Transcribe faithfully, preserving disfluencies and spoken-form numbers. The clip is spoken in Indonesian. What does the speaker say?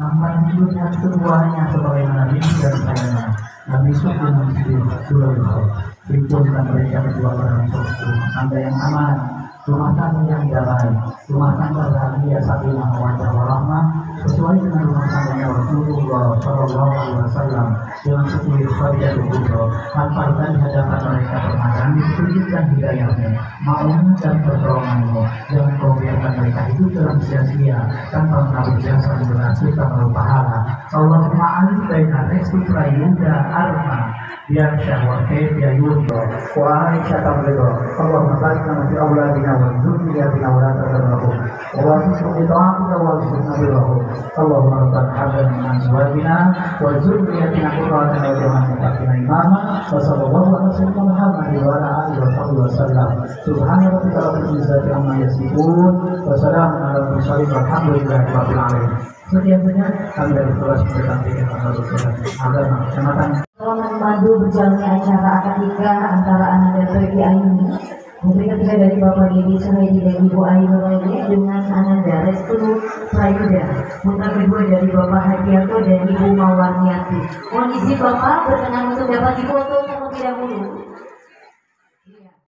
Aman melihat semuanya sebagaimana rindu dan sayangnya. Nabi Suku Masjid Surabaya Kumpulkan mereka berdua orang suku. Anda yang aman, rumah tangga yang damai, rumah tangga bahagia sakinah mawaddah warahmah, sesuai dengan rumah tangganya Rasulullah Shallallahu Alaihi Wasallam dengan sepuluh khadijah kubro. Hafalkan di hadapan mereka permadani, ditunjukkan hidayahnya, maumu dan pertolonganmu. Jangan kau biarkan mereka hidup dalam sia-sia tanpa menaruh jasa generasi tanpa pahala. Allahumma alif baina restu prayuda arma biar syahwat ya yudha wa aisyah tamrido. Allahumma barik lana fi awladina wa dzurriyyatina wa la tadarrahum wa fi ta'atika wa sunnatillahu. Allahumma rabbana hab lana min azwajina wa dzurriyyatina qurrata a'yun waj'alna imama wa sallallahu ala sayyidina Muhammad wa ala alihi wa sahbihi wasallam. Subhana rabbika rabbil izzati amma yasifun wa salamun ala mursalin walhamdulillahi rabbil alamin. Sekian saja kami dari kelas pendidikan agama Kecamatan. Selamat memandu berjalannya acara akad nikah antara Ananda Feby Ayuni, putri ketiga dari Bapak Dedi Suhaidi dan Ibu Ayu Nuraini dengan Ananda Restu Prayuda, putra kedua dari Bapak Hadiato dan Ibu Mawarniati. Mohon izin Bapak berkenan untuk dapat difoto terlebih dahulu.